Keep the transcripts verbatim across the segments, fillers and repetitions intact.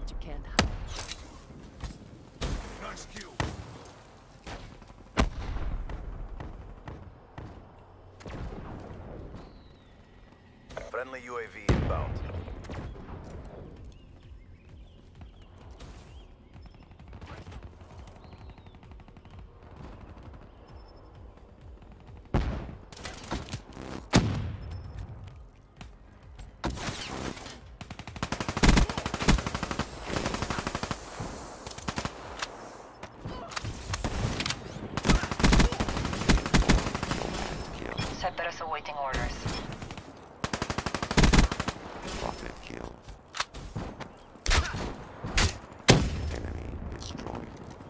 what you can't hide. Nice kill. Friendly U A V inbound. Cerberus awaiting orders. Rocket kill. Enemy destroyed.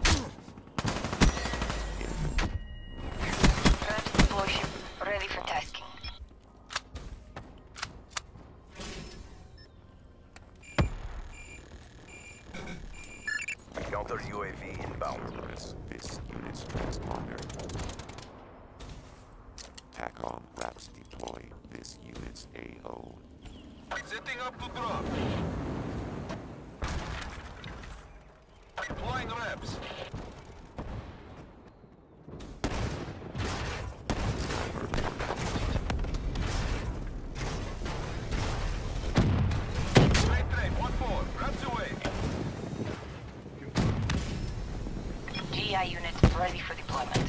Infantry. Prep deploy ship ready for tasking. Counter U A V inbound. This, this unit's transponder. TACOM wraps deploy. This unit's A O. Setting up to drop. Deploying reps. Straight train, one four. Reps away. G I unit ready for deployment.